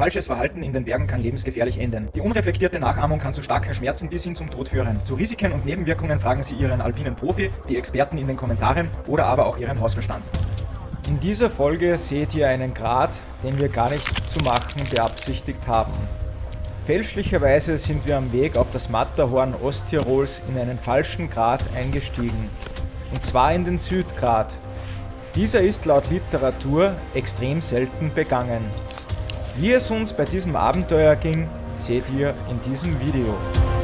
falsches Verhalten in den Bergen kann lebensgefährlich enden. Die unreflektierte Nachahmung kann zu starken Schmerzen bis hin zum Tod führen. Zu Risiken und Nebenwirkungen fragen Sie Ihren alpinen Profi, die Experten in den Kommentaren oder aber auch Ihren Hausverstand. In dieser Folge seht ihr einen Grat, den wir gar nicht zu machen beabsichtigt haben. Fälschlicherweise sind wir am Weg auf das Matterhorn Osttirols in einen falschen Grat eingestiegen. Und zwar in den Südgrat. Dieser ist laut Literatur extrem selten begangen. Wie es uns bei diesem Abenteuer ging, seht ihr in diesem Video.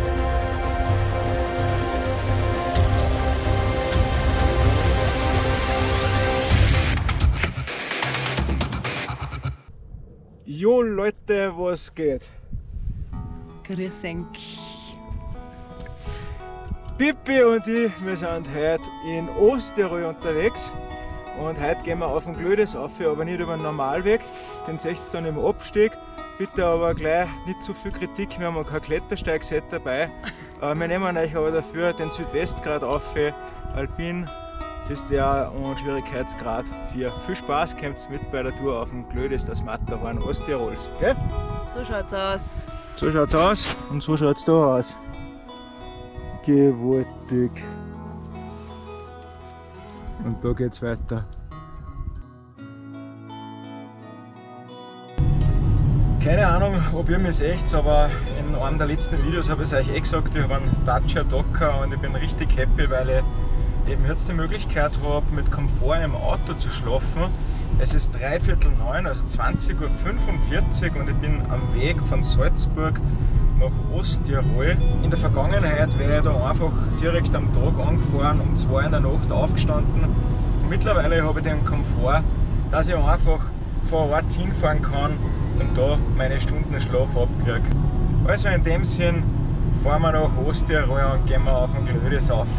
Jo Leute, was geht? Grüß euch. Pippi und ich, wir sind heute in Osttirol unterwegs und heute gehen wir auf den Glödes auf, aber nicht über den Normalweg, den seht ihr dann im Abstieg. Bitte aber gleich nicht zu viel Kritik, wir haben kein Klettersteigset dabei. Wir nehmen euch aber dafür den Südwestgrat auf, alpin ist der und Schwierigkeitsgrad 4. Viel Spaß, kommt mit bei der Tour auf dem Glödes, das Matterhorn Osttirols. Gell? So schaut's aus. So schaut's aus und so schaut's da aus. Gewaltig. Und da geht's weiter. Keine Ahnung, ob ihr mich seht, aber in einem der letzten Videos habe ich es euch gesagt, ich habe einen Dacia Docker und ich bin richtig happy, weil ich eben jetzt die Möglichkeit habe, mit Komfort im Auto zu schlafen. Es ist 8:45, also 20:45 Uhr und ich bin am Weg von Salzburg nach Osttirol. In der Vergangenheit wäre ich da einfach direkt am Tag angefahren, um 2 in der Nacht aufgestanden. Und mittlerweile habe ich den Komfort, dass ich einfach vor Ort hinfahren kann und da meine Stunden Schlaf abkriege. Also in dem Sinn fahren wir nach Osttirol und gehen wir auf den Glödes rauf.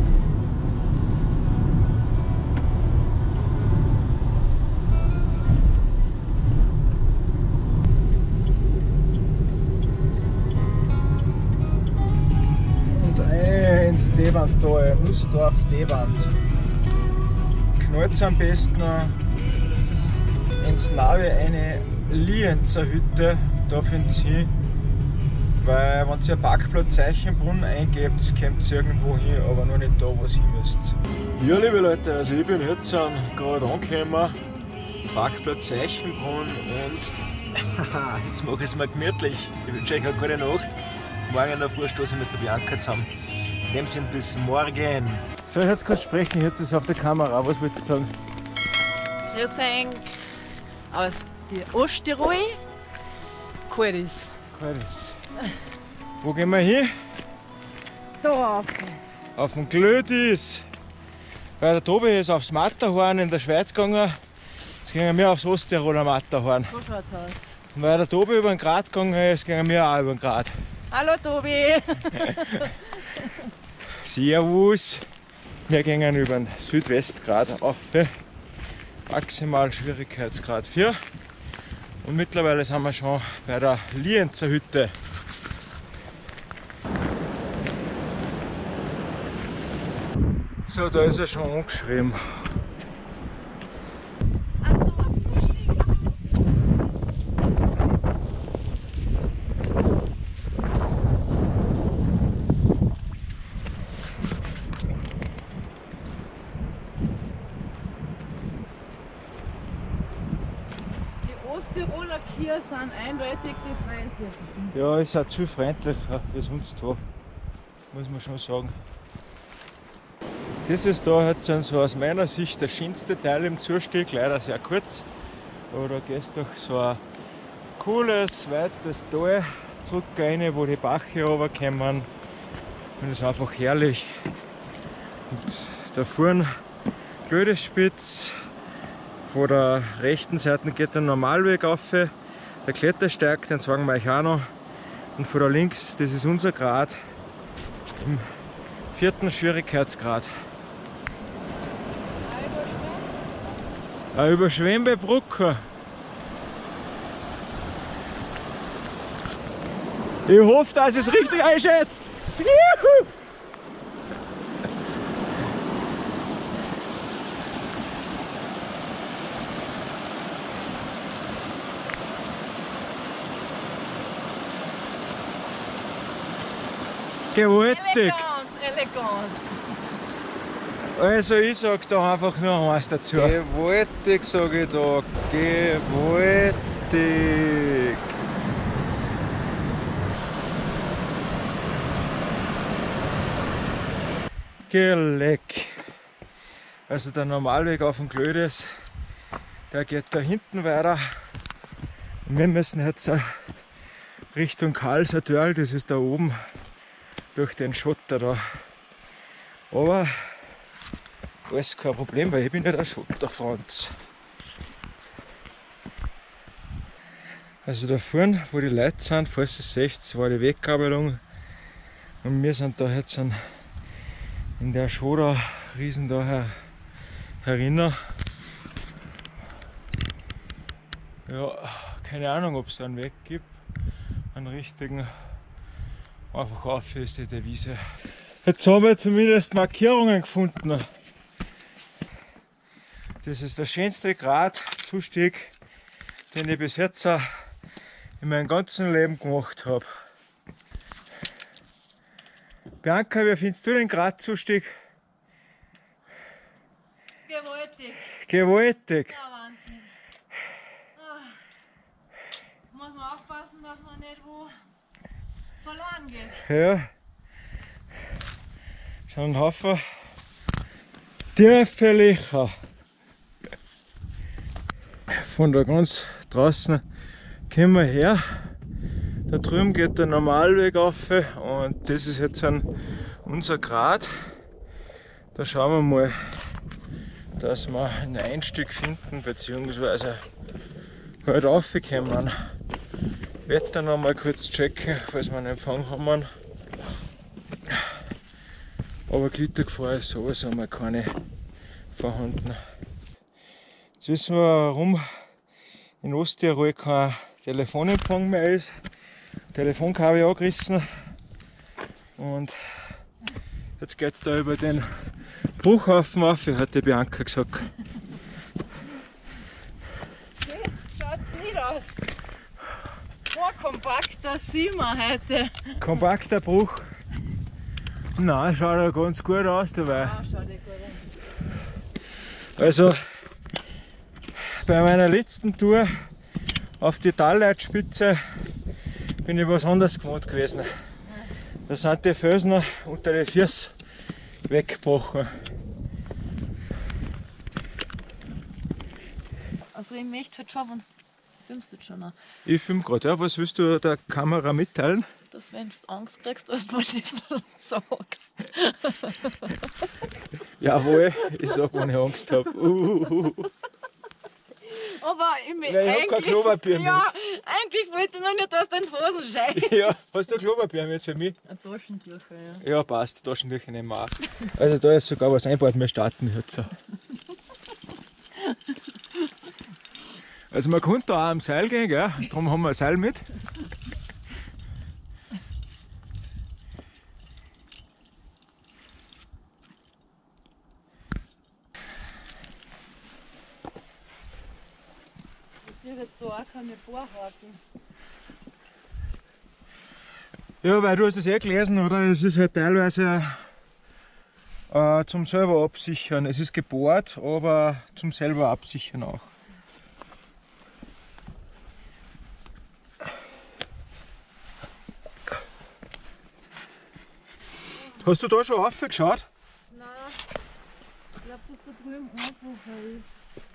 Ins Debandtal, Nussdorf Deband. Knallt am besten noch ins Navi eine Lienzer Hütte, da findet ihr, weil wenn ihr ein Parkplatz Zeichenbrunn eingebt, kommt ihr irgendwo hin, aber nur nicht da, wo ihr hin müsst. Ja, liebe Leute, also ich bin jetzt gerade angekommen, Parkplatz Zeichenbrunn und jetzt mache ich es mal gemütlich. Ich wünsche euch eine gute Nacht. Morgen in der Früh stoße ich mit der Bianca zusammen. In dem Sinn bis morgen. So, jetzt kannst du sprechen, jetzt ist es auf der Kamera. Was willst du sagen? Grüß euch aus die Osttirol. Kalt ist. Kalt ist. Wo gehen wir hin? Da rauf. Auf den Glödis. Weil der Tobi ist aufs Matterhorn in der Schweiz gegangen. Jetzt gehen wir aufs Osttiroler Matterhorn. So schaut's aus. Und weil der Tobi über den Grat gegangen ist, gehen wir auch über den Grat. Hallo Tobi! Servus! Wir gehen über den Südwestgrat auf, maximal Schwierigkeitsgrad 4 und mittlerweile sind wir schon bei der Lienzer Hütte. So, da ist er schon angeschrieben. Osttiroler Kier sind eindeutig die freundlichsten. Ja, es ist viel freundlicher wie sonst wo, muss man schon sagen. Das ist da jetzt so aus meiner Sicht der schönste Teil im Zustieg, leider sehr kurz. Aber da gehst du durch so ein cooles, weites Tal zurück rein, wo die Bache runterkommen. Und es ist einfach herrlich. Und da vorne Glödesspitz. Von der rechten Seite geht der Normalweg auf, der Klettersteig, den sagen wir euch auch noch. Und von der links, das ist unser Grat, im 4. Schwierigkeitsgrad. Eine überschwemmte Brücke. Ich hoffe, dass ich es richtig einschätze. Juhu! Gewaltig! Eleganz, Eleganz. Also ich sag da einfach nur eins dazu. Gewaltig, sage ich da. Gewaltig. Geleck. Also der Normalweg auf dem Glödes, der geht da hinten weiter. Und wir müssen jetzt Richtung Karlsatörl, das ist da oben, durch den Schotter da. Aber alles kein Problem, weil ich bin nicht ein Schotterfranz. Also da vorne, wo die Leute sind, falls ihr seht, war die Weggabelung. Und wir sind da jetzt in der Schoder Riesen da herinnen. Ja, keine Ahnung, ob es da einen Weg gibt, einen richtigen. Einfach auf ist die Devise. Jetzt haben wir zumindest Markierungen gefunden. Das ist der schönste Gratzustieg, den ich bis jetzt in meinem ganzen Leben gemacht habe. Bianca, wie findest du den Gratzustieg? Gewaltig. Gewaltig. Ja, Wahnsinn. Muss man aufpassen, dass man nicht wo verloren geht. Ja. Schon ein Haufen tiefe Löcher. Von da ganz draußen kommen wir her. Da drüben geht der Normalweg auf und das ist jetzt unser Grat. Da schauen wir mal, dass wir einen Einstieg finden bzw. halt raufkommen. Wetter noch mal kurz checken, falls wir einen Empfang haben. Aber Glittergefahr ist sowieso mal keine vorhanden. Jetzt wissen wir, warum in Osttirol kein Telefonempfang mehr ist. Telefonkabel angerissen und jetzt geht es da über den Bruchhaufen auf, hat die Bianca gesagt. Schaut's nicht aus. Oh, kompakter sehen wir heute. Kompakter Bruch. Nein, schaut ja ganz gut aus dabei. Ah, schaut gut aus. Also bei meiner letzten Tour auf die Talleitspitze bin ich was anderes gewohnt gewesen. Da sind die Felsen unter den Füßen weggebrochen. Also ich möchte halt schon, wenn du filmst jetzt schon noch, Ich filme gerade, ja. Was willst du der Kamera mitteilen? dass wenn du Angst kriegst, dass du mal das sagst. Jawohl, ich sag, wenn ich Angst habe. Aber ich, Nein, ich hab kein Klopapier mit. Ja, eigentlich wollte ich noch nicht, dass du in die Hosen scheißt. Ja, hast du ein Klopapier mit für mich? Ein Taschentücher, ja. Ja, passt, Taschentücher nehmen wir auch. Also da ist sogar was einbaut, wir starten jetzt. Also man konnte da auch am Seil gehen, gell? Darum haben wir ein Seil mit. Ich sehe jetzt da auch keine Bohrhaken. Ja, weil du hast es eh gelesen, oder? Es ist halt teilweise zum selber absichern. Es ist gebohrt, aber zum selber absichern auch. Hast du da schon raufgeschaut? Nein, ich glaube, dass da drüben einfacher ist.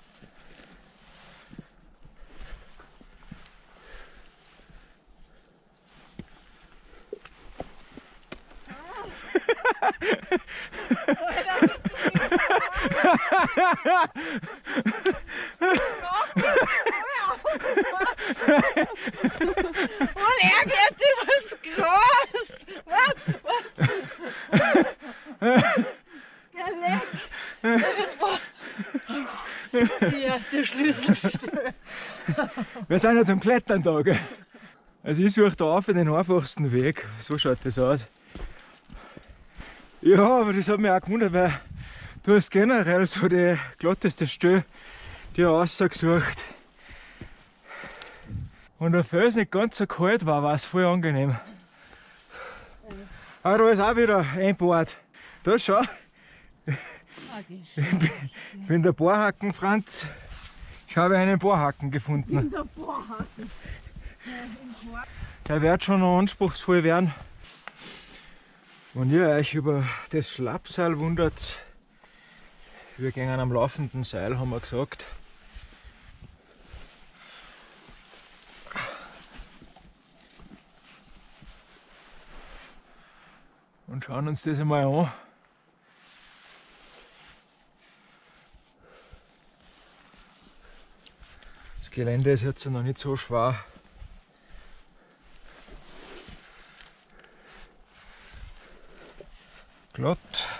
Und er geht übers Gras! Ja, leck! Das war die erste Schlüsselstelle. Wir sind ja zum Klettern da, gell? Also ich suche da auf den einfachsten Weg. So schaut das aus. Ja, aber das hat mich auch gewundert, weil du hast generell so die glatteste Stelle dir rausgesucht. Und der Fels nicht ganz so kalt war es voll angenehm. Ah, da ist auch wieder ein Board. Da schau. Ich bin der Bohrhaken Franz. Ich habe einen Bohrhaken gefunden. Der Bohrhaken. Der wird schon noch anspruchsvoll werden. Wenn ihr euch über das Schlappseil wundert, wir gehen am laufenden Seil, haben wir gesagt. Und schauen uns das einmal an. Das Gelände ist jetzt noch nicht so schwer. Glatt.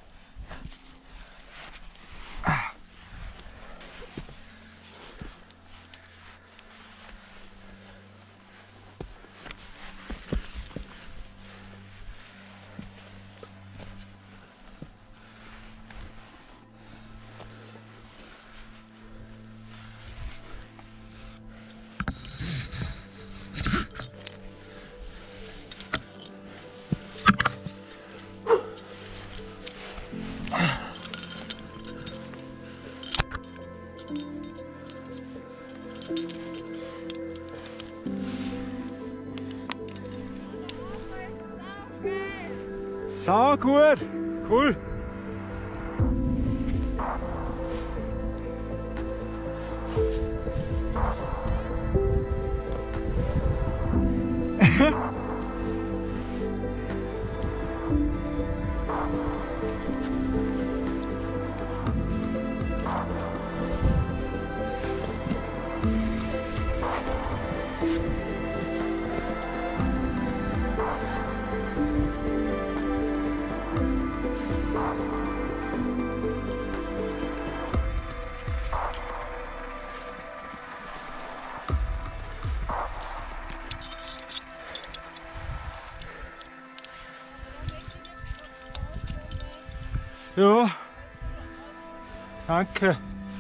Sau gut, cool. Ja, danke.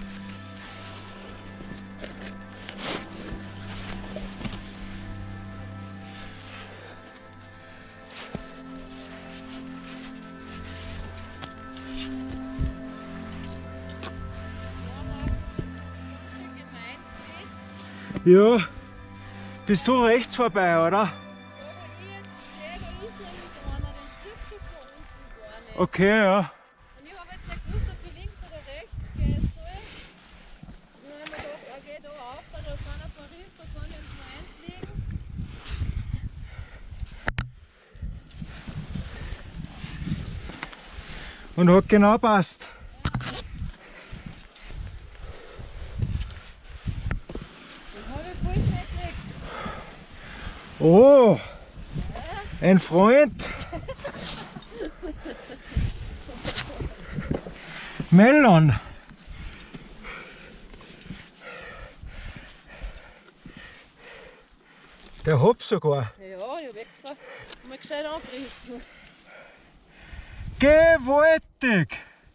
Ja, bist du rechts vorbei, oder? Okay, ja. Und hat genau passt. Oh, ein Freund. Melon. Der Hop sogar. Ja, ich habe extra mal gescheit angerissen. Gewaltig!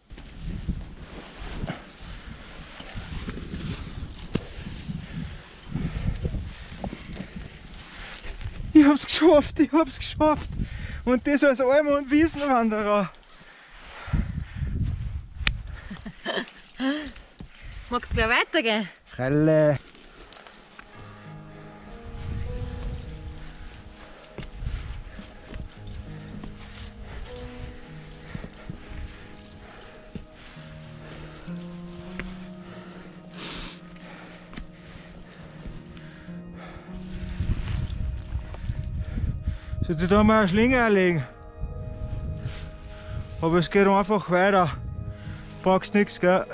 Ich hab's geschafft, ich hab's geschafft! Und das als Alm- und Wiesenwanderer. Magst du gleich weitergehen? Ralle. Sollte ich da mal eine Schlinge anlegen? Aber es geht einfach weiter. Brauchst nichts, gell?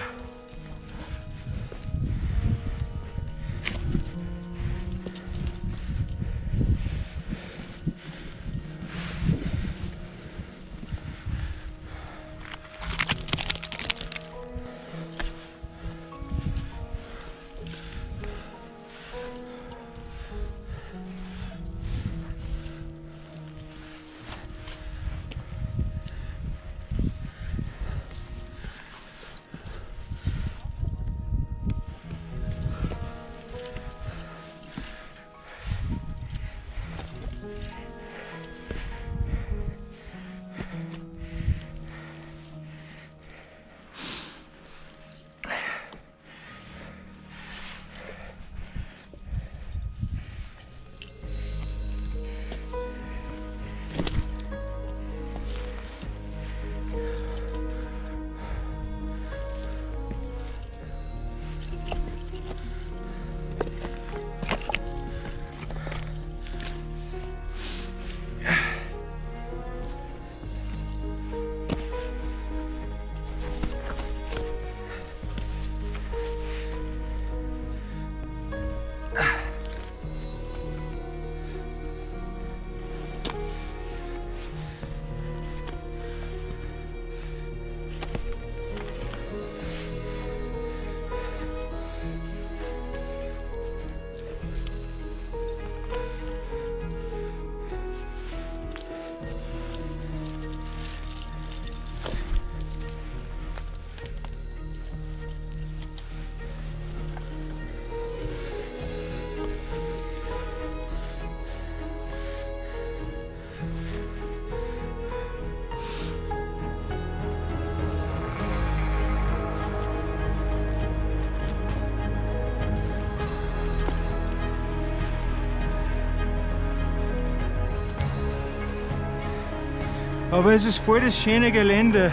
Aber es ist voll das schöne Gelände.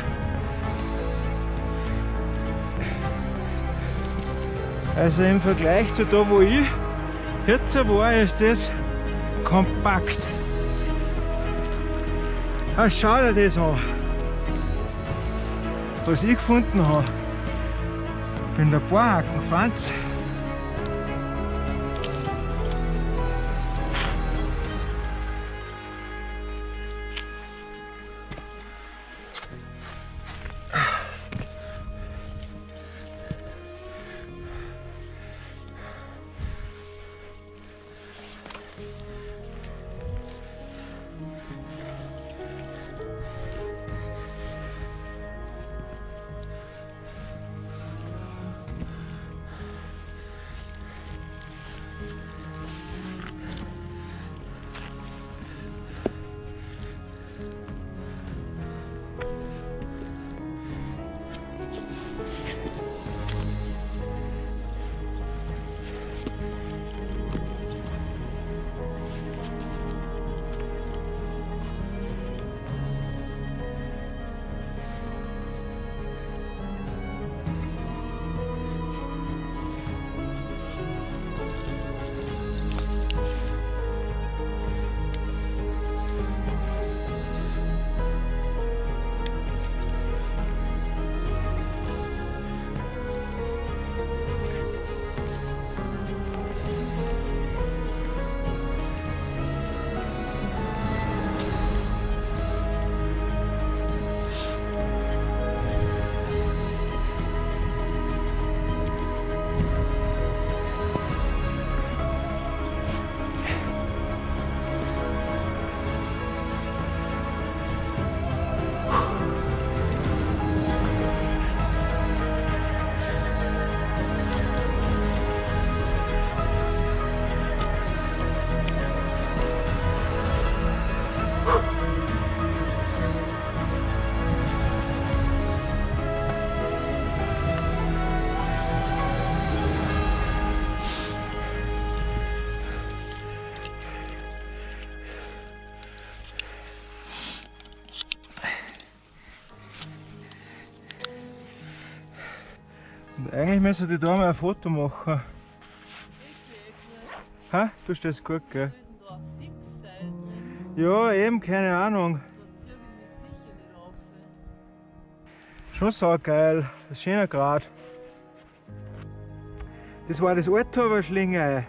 Also im Vergleich zu da, wo ich jetzt war, ist das kompakt. Ah, schau dir das an, was ich gefunden habe. Ich bin der Bohrhaken Franz. Und eigentlich müsste ich da mal ein Foto machen. Ha? Du stehst gut, gell? Ja, eben, keine Ahnung. Schon saugeil, ein schöner Grat. Das war das alte Schlingei.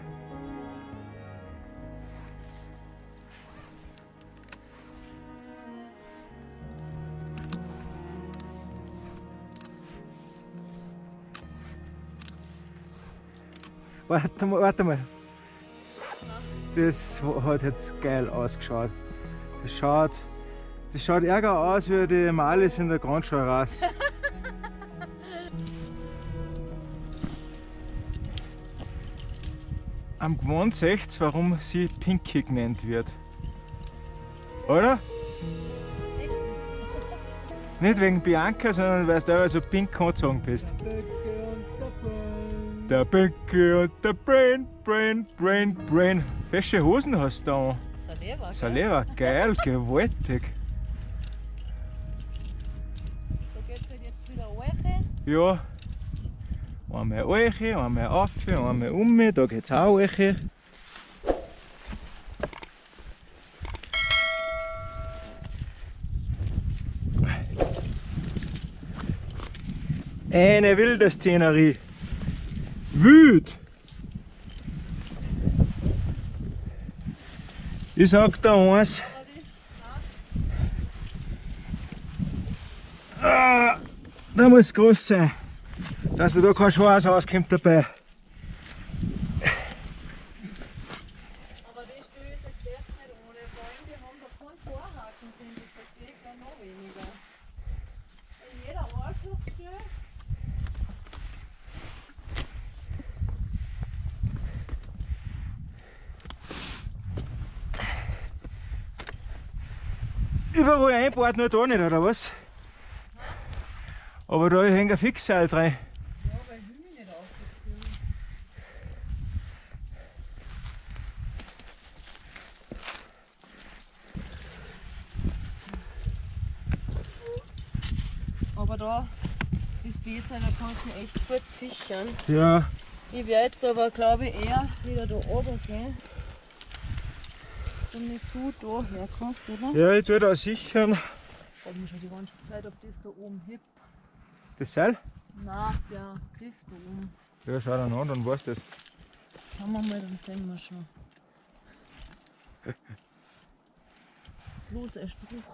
Warte mal. Das hat jetzt geil ausgeschaut. Das schaut ärger aus wie die Malis in der Grundschulrasse. Am Gewand seht ihr, warum sie Pinky genannt wird. Oder? Nicht wegen Bianca, sondern weil du so pink angezogen bist. Der Pinky und der Brain. Fesche Hosen hast du da an. Salera, geil, gewaltig. Da geht es jetzt wieder rein. Ja. Einmal rein, einmal rauf, einmal um, da geht's auch rein. Eine wilde Szenerie. Wild! Ich sag da eins. Da muss es groß sein, dass da kein Schwarz rauskommt dabei. Aber die Stühle ist echt nicht ohne. Vor allem, die haben da keinen Vorhaken, finde ich. Das geht dann noch weniger. In jeder Arschlochstühle. Überall einbaut, nur da nicht, oder was? Aber da hängt ein Fixseil drin. Ja, weil ich will mich nicht aufziehen. Aber da ist besser, da kannst du ihn echt gut sichern. Ja. Ich werde jetzt aber, glaube ich, eher wieder da oben gehen. Damit du da herkommst, oder? Ja, ich tue da sichern. Ich frage mich schon die ganze Zeit, ob das da oben hebt. Das Seil? Nein, der Griff da oben. Ja, schau dann an, dann weißt du das. Schauen wir mal, dann sehen wir schon. Bloß ein Spruch.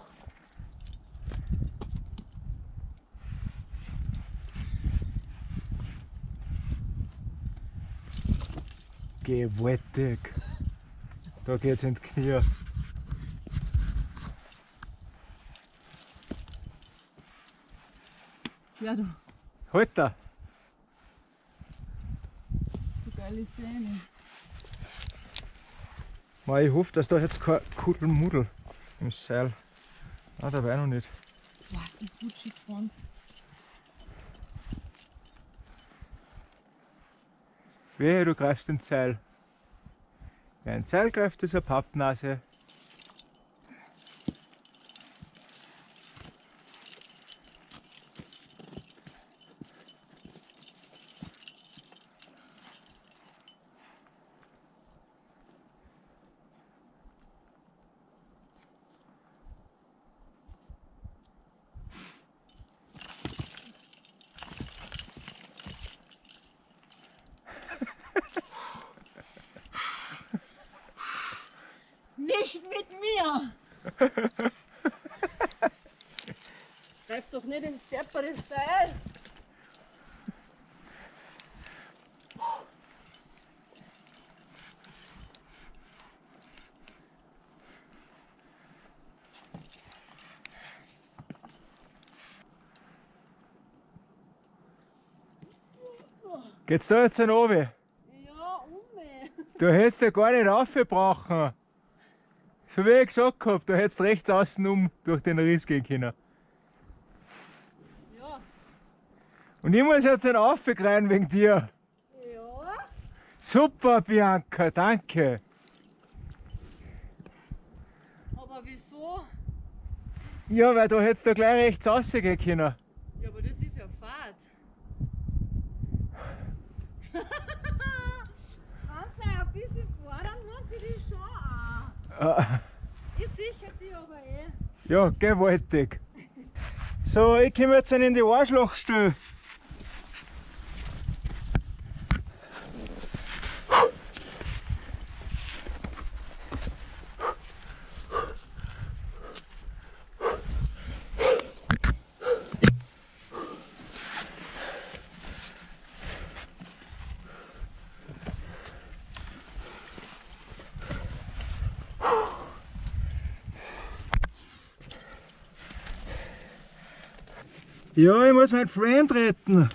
Gewaltig. Da geht's ins Knie. Ja, du, Halt da! so geil ist der nicht. Ich hoffe, dass da jetzt kein Kuddelmuddel im Seil. Ah, da war noch nicht. Boah, das rutschig ganz. Wehe, du greifst ins Seil. Wer ein Seil greift, ist eine Pappnase. Nicht mit mir! Greif doch nicht ins deppere Seil! Geht's da jetzt runter? Ja, Umme! Du hättest ja gar nicht raufgebrachen. So wie ich gesagt habe, da hättest du rechts außen um durch den Riss gehen können. Ja. Und ich muss jetzt einen raufgreien wegen dir. Ja. Super, Bianca, danke. Aber wieso? Ja, weil da hättest du gleich rechts rausgehen können. Ja, aber das ist ja Fahrt. Kannst du ein bisschen fordern, muss ich dich schon auch. Ich sicher die aber eh. Ja, gewaltig. So, ich komme jetzt in die Arschlochstelle. Ja, ich muss meinen Freund retten.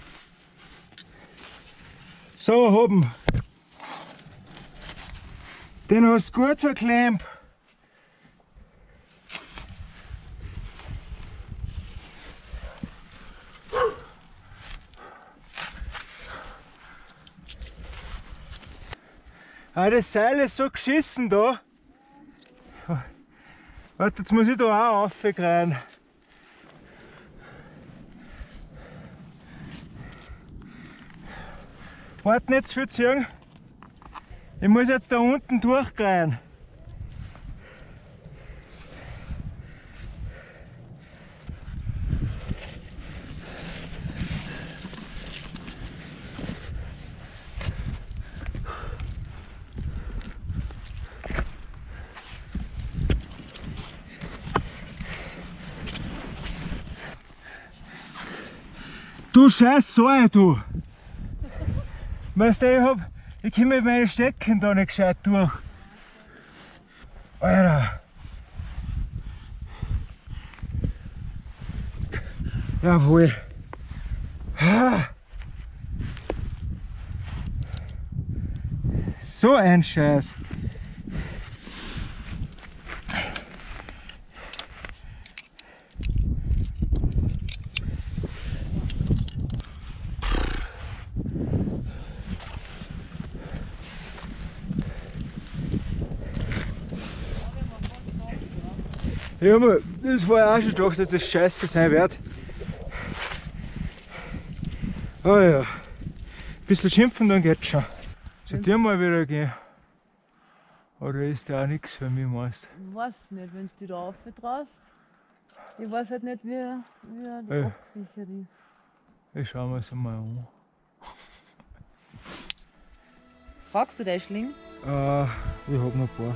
So, oben. Den hast du gut verklemmt. Ah, das Seil ist so geschissen da. Warte, jetzt muss ich da auch raufgreien. Warte, nicht zu viel ziehen. Ich muss jetzt da unten durchgreifen. Du scheiß Säue, du! Weißt du, ich komme mit meinen Stecken da nicht gescheit durch. Alter! Jawohl! So ein Scheiß! Ja, aber das war ja auch schon gedacht, dass das scheiße sein wird. Oh ja. Ein bisschen schimpfen, dann geht's schon. Zu dir mal wieder gehen. Oder ist der auch nichts für mich, meinst Ich weiß nicht, wenn du dich da rauf traust. Ich weiß halt nicht, wie die Ja. abgesichert ist. Ich schau mir es mal an. Fragst du Däschling? Ich hab noch ein paar.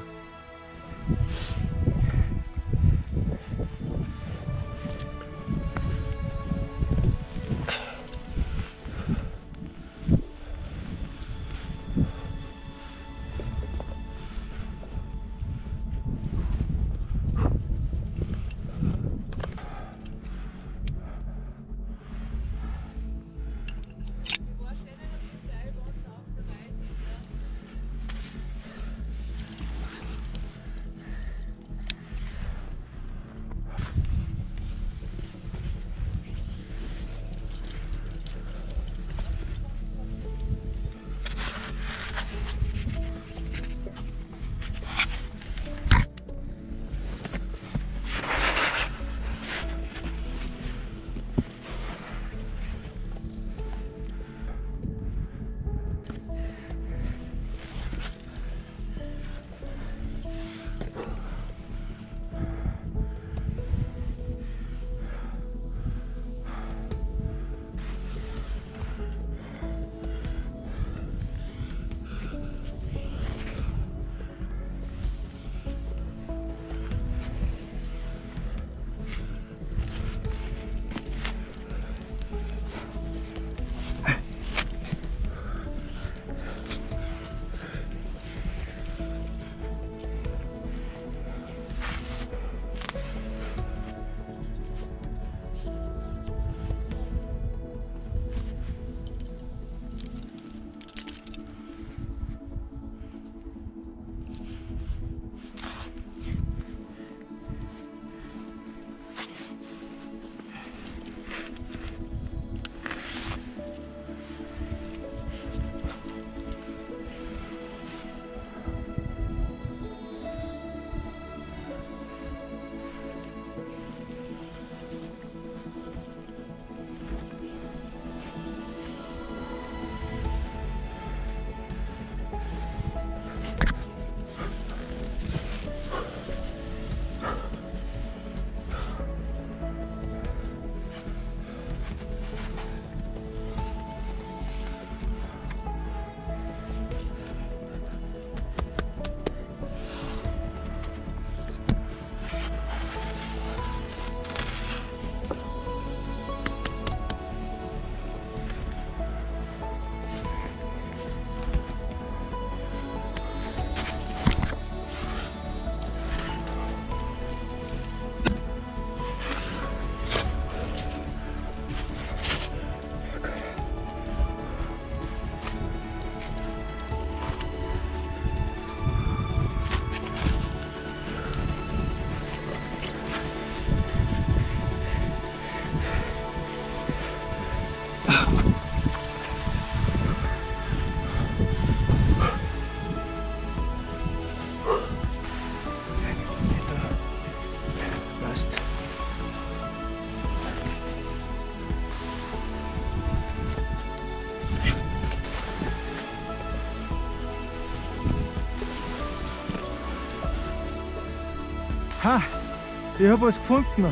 Ha! Ich hab was gefunden.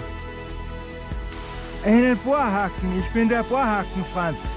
Einen Bohrhaken. Ich bin der Bohrhaken Franz.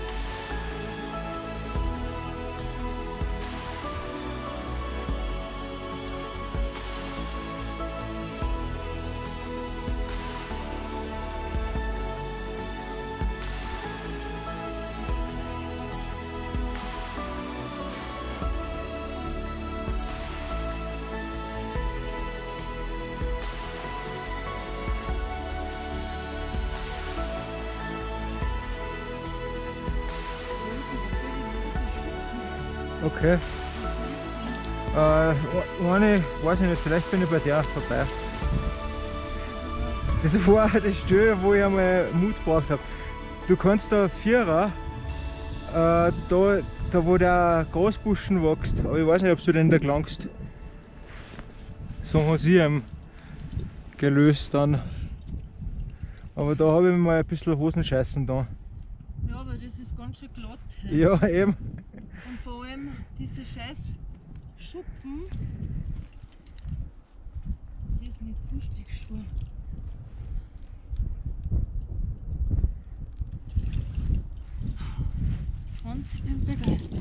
Okay. Eine, weiß ich nicht, vielleicht bin ich bei der vorbei. Das war das Stelle, wo ich einmal Mut gebraucht habe. Du kannst da Vierer, da wo der Grasbuschen wächst, aber ich weiß nicht, ob du den da gelangst. So haben sie ihn gelöst dann. Aber da habe ich mal ein bisschen Hosenscheißen da. Ja, aber das ist ganz ganz schön glatt. Ja, eben. Und vor allem diese scheiß Schuppen, die ist nicht züchtig schwer. Franz, ich bin begeistert.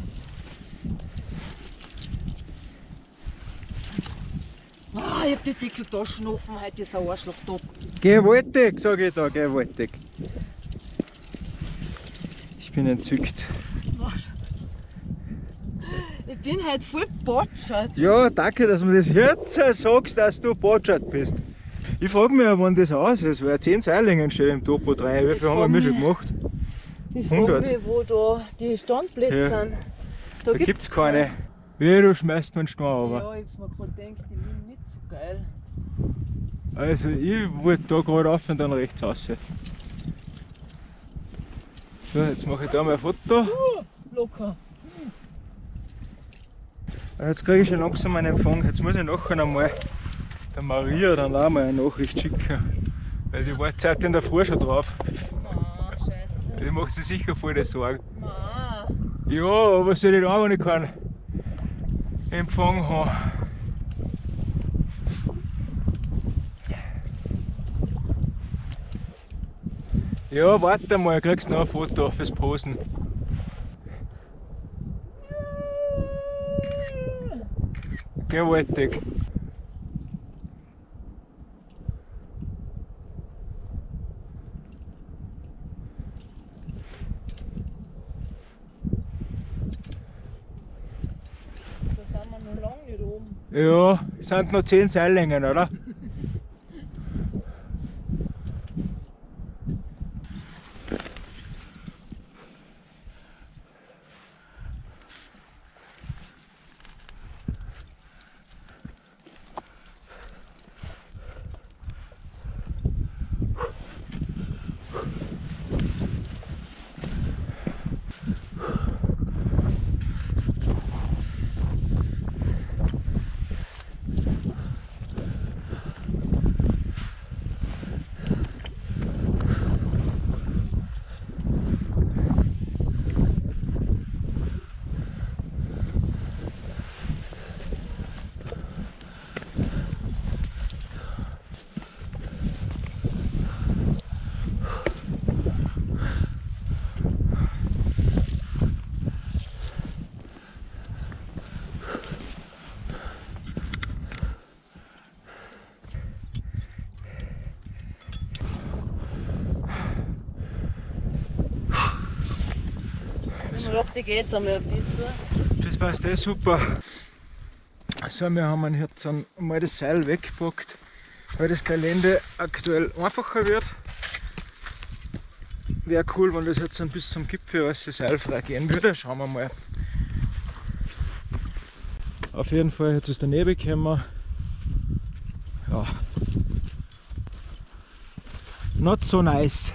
Ah, ich hab die Deckeltaschen offen, heute ist ein Arschlochtag. Gewaltig, sage ich da, gewaltig. Ich bin entzückt. Ich bin heute voll botschert. Ja, danke, dass du mir das jetzt sagst, dass du botschert bist. Ich frage mich, wann das aus ist, weil 10 Seillingen steht im Topo 3. Wie viel haben wir schon gemacht? Ich frage mich, wo da die Standplätze Ja. sind. Da gibt es keine. Wie, du schmeißt meinen Stein runter. Ja, ich hab's mir gerade gedacht, die sind nicht so geil. Also ich wollte da gerade rauf und dann rechts raus. So, jetzt mache ich da mal ein Foto. Locker. Jetzt kriege ich schon langsam einen Empfang. Jetzt muss ich nachher einmal der Maria dann auch mal eine Nachricht schicken. Weil die war Zeit in der Früh schon drauf. Scheiße. Die macht sich sicher voll die Sorgen. Ma. Ja, aber soll ich da, wenn ich keinen Empfang haben? Ja, warte mal, kriegst noch ein Foto fürs Posen. Gewaltig. Da sind wir noch lange nicht oben. Ja, es sind noch 10 Seillängen, oder? Ich dachte, geht's einmal ein bisschen. Das passt eh super. So, wir haben jetzt einmal das Seil weggepackt, weil das Gelände aktuell einfacher wird. Wäre cool, wenn das jetzt bis zum Gipfel alles seilfrei gehen würde. Schauen wir mal. Auf jeden Fall, jetzt ist der Nebel gekommen. Ja. Not so nice.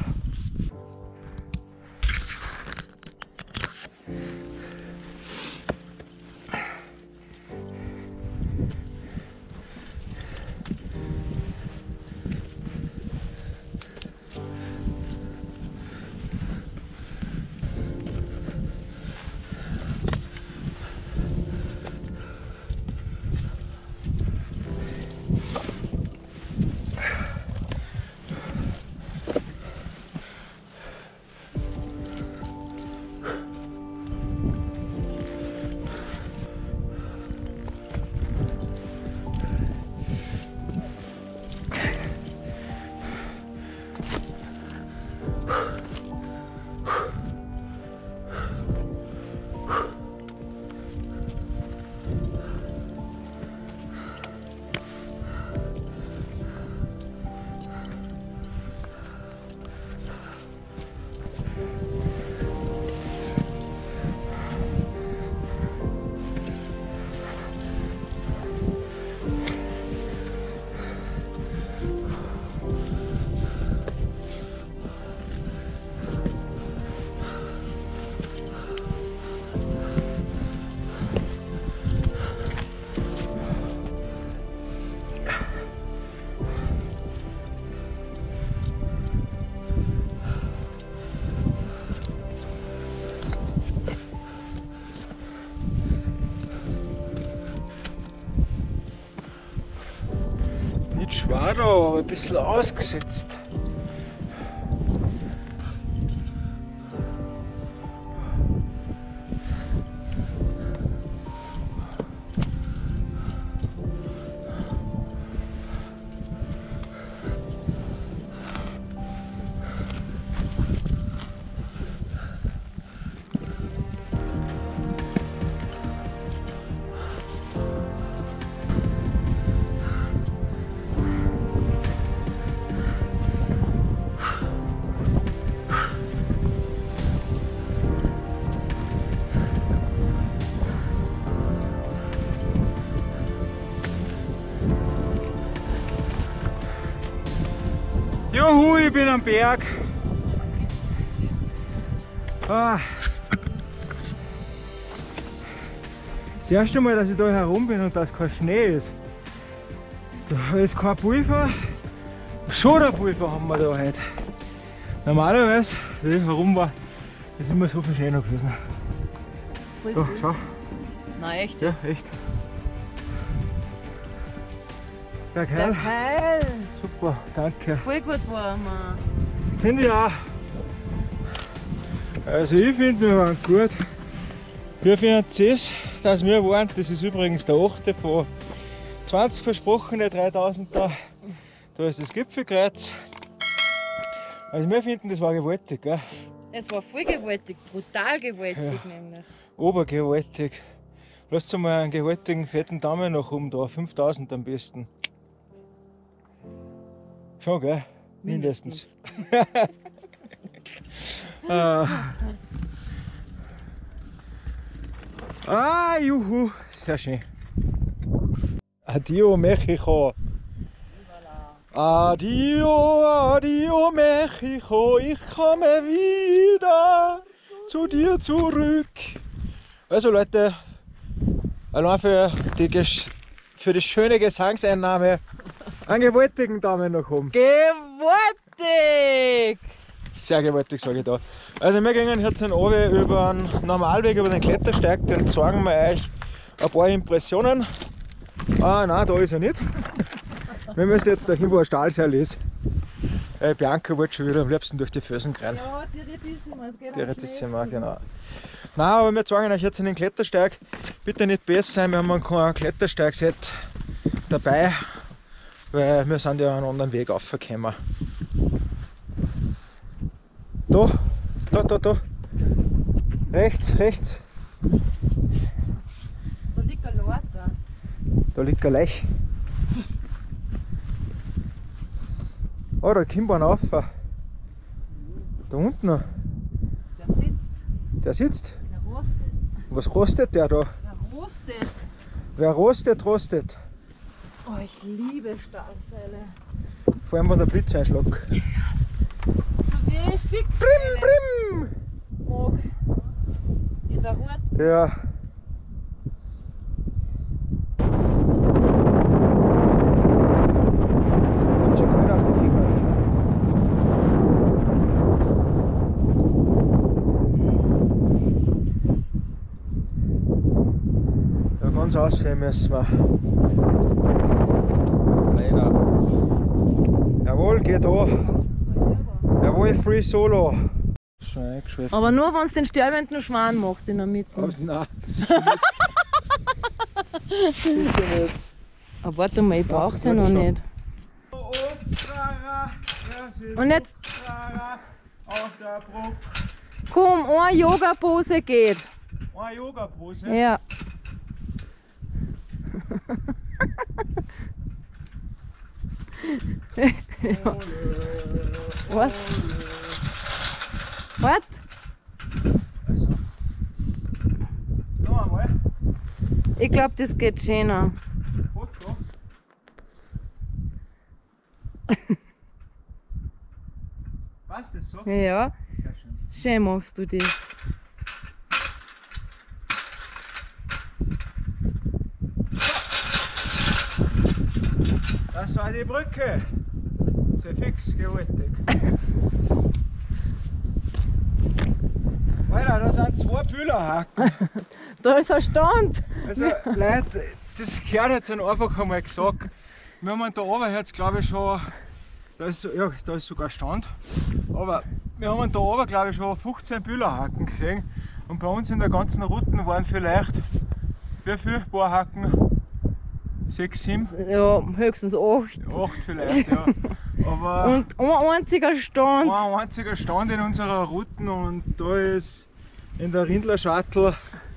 nicht schwer da, aber ein bisschen ausgesetzt. Juhu, ich bin am Berg. Das erste Mal, dass ich da herum bin und dass kein Schnee ist. Da ist kein Pulver. Schon der Pulver haben wir da heute. Normalerweise, wie ich herum war, ist immer so viel Schnee noch gewesen. Da, schau. Nein, echt? Ja, echt. Ja, geil. Der Keil. Super, danke. Voll gut war man. Finde ich auch. Also ich finde, wir waren gut. Wie finden Sie es, dass wir waren? Das ist übrigens der 8. von 20 versprochene 3000er. Da ist das Gipfelkreuz. Also wir finden, das war gewaltig, gell? Es war voll gewaltig, brutal gewaltig Ja. nämlich. Obergewaltig. Lasst mal einen gewaltigen fetten Daumen nach oben da, 5000 am besten. Schon, gell? Mindestens. Juhu, sehr schön. Adio Mexiko. Adio, adio Mexiko, ich komme wieder zu dir zurück. Also Leute, allein für die schöne Gesangseinnahme einen gewaltigen Daumen nach oben. Gewaltig! Sehr gewaltig, sage ich da. Also wir gehen jetzt runter über den Normalweg, über den Klettersteig, den zeigen wir euch ein paar Impressionen. Ah nein, da ist er nicht. Wir müssen jetzt dahin, wo ein Stahlseil ist. Bianca wollte schon wieder am liebsten durch die Felsen rein. Ja, Diretissima, es geht Diretissima, genau. Nein, aber wir zeigen euch jetzt in den Klettersteig. Bitte nicht besser sein, wir haben kein Klettersteig-Set dabei, weil wir sind ja einen anderen Weg aufgekommen. Da. Rechts. Da liegt ein Lauter. Da liegt ein Lech. Oh, da kommt einer rauf. Da unten noch. Der sitzt, Der sitzt. der rostet. Was rostet der da? Der rostet. Wer rostet, rostet. Oh, ich liebe Stahlseile. Vor allem, wenn der Blitz einschlägt. So wie ich fix Brim! mag. In der Hut. Ja. Kommt schon kalt auf die Finger. Da ganz aussehen müssen wir. Leider. Jawohl, geht da. Jawohl, Free Solo. Schon eingeschaltet. Aber nur wenn du den sterbenden Schwan machst in der Mitte. Nein, das ist schon nicht. Sicher nicht. Aber warte mal, ich brauche sie noch nicht. Und jetzt auf der Brücke. komm, eine Yoga-Pose geht. Eine Yoga-Pose. Ja. Was? Was? Also. Noch einmal. Ich glaube, das geht schöner. Foto. Passt das so? Ja, Sehr schön. schön machst du das. Das war die Brücke. Sehr fix, gewaltig. Alter, da sind 2 Bühlerhaken. Da ist ein Stand. Also Leute, das gehört jetzt einfach einmal gesagt. wir haben da oben jetzt glaube ich schon, da ist sogar Stand, aber wir haben da oben glaube ich schon 15 Bühlerhaken gesehen und bei uns in der ganzen Route waren vielleicht, wie viele Bohrhaken? 6, 7? Ja, höchstens 8. 8 vielleicht, ja. Aber Und ein einziger Stand. ein einziger Stand in unserer Route und da ist in der Rindler Shuttle,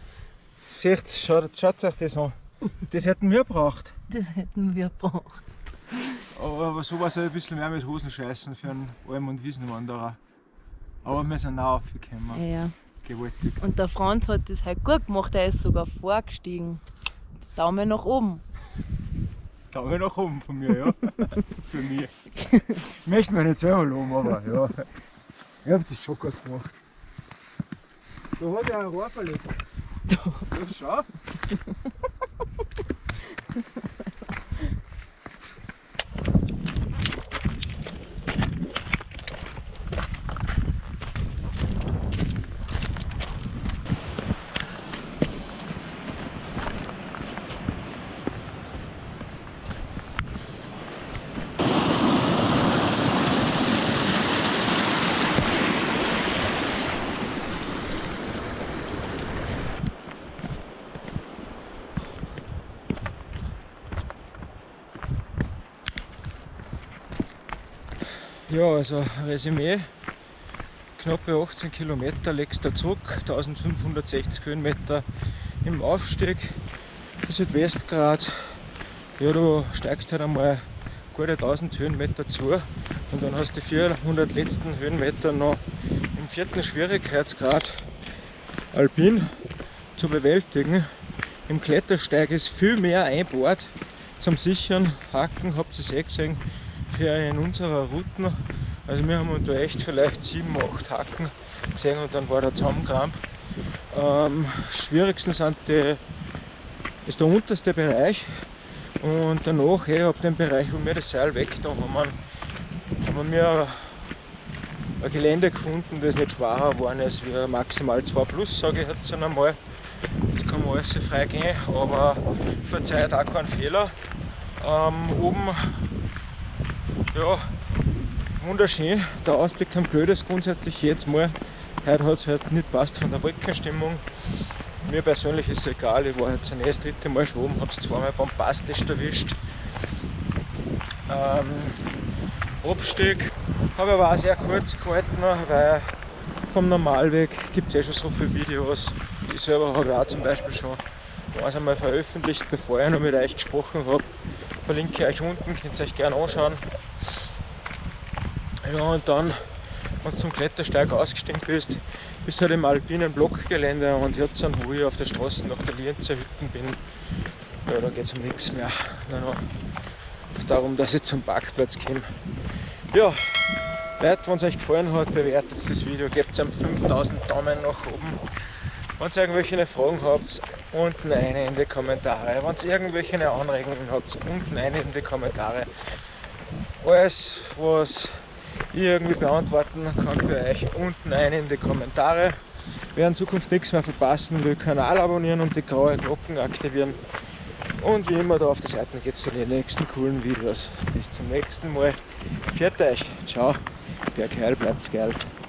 schaut euch das an, das hätten wir gebraucht. Das hätten wir gebraucht. Aber so war es ein bisschen mehr mit Hosenscheißen für einen Alm- und Wiesenwanderer. Aber wir sind auch aufgekommen. Ja. Gewaltig. Und der Franz hat das halt gut gemacht, er ist sogar vorgestiegen. Daumen nach oben. Daumen nach oben von mir, ja. Für mich. Ich möchte mich nicht selber loben, aber ja. Ich hab das schon gut gemacht. Da hat er ein Rohr verlegt. Ja, schau. Ja, also Resümee, knappe 18 Kilometer legst du zurück, 1560 Höhenmeter im Aufstieg, Südwestgrad. Ja, du steigst halt einmal gute 1000 Höhenmeter zu und dann hast du die 400 letzten Höhenmeter noch im 4. Schwierigkeitsgrad alpin zu bewältigen. Im Klettersteig ist viel mehr einbaut zum Sichern. Haken habt ihr eh gesehen für in unserer Route. Also wir haben uns da echt vielleicht 7, 8 Haken gesehen und dann war der Zusammenkrampf. Schwierigsten ist der unterste Bereich und danach ab dem Bereich, wo wir das Seil weg da haben wir ein Gelände gefunden, das nicht schwerer geworden ist wie maximal 2 plus, sage ich jetzt einmal. Das kann man alles frei gehen, aber verzeiht auch keinen Fehler. Oben, ja, wunderschön, der Ausblick am Blöd ist grundsätzlich jetzt mal. Heute hat es halt nicht passt von der Wolkenstimmung. Mir persönlich ist es egal, ich war jetzt das 3. Mal schon oben, habe es zweimal bombastisch erwischt. Abstieg habe aber auch sehr kurz gehalten, weil vom Normalweg gibt es eh schon so viele Videos. Ich selber habe auch zum Beispiel schon eins einmal veröffentlicht, bevor ich noch mit euch gesprochen habe. Verlinke ich euch unten, könnt ihr euch gerne anschauen. Ja, und dann, wenn du zum Klettersteig ausgestiegen bist, bist du halt im alpinen Blockgelände und jetzt dann, wo ich auf der Straße nach der Lienzer Hütten bin, ja, da geht es um nichts mehr. Nur noch darum, dass ich zum Parkplatz komme. Ja, Leute, wenn es euch gefallen hat, bewertet das Video, gebt einem 5000 Daumen nach oben. Wenn ihr irgendwelche Fragen habt, unten eine in die Kommentare. Wenn ihr irgendwelche Anregungen habt, unten eine in die Kommentare. Alles, was ich irgendwie beantworten kann für euch, unten eine in die Kommentare. Wer in Zukunft nichts mehr verpassen will, Kanal abonnieren und die graue Glocken aktivieren. Und wie immer da auf der Seite geht es zu den nächsten coolen Videos. Bis zum nächsten Mal. Pfiat euch. Ciao. Bergheil, bleibt's geil.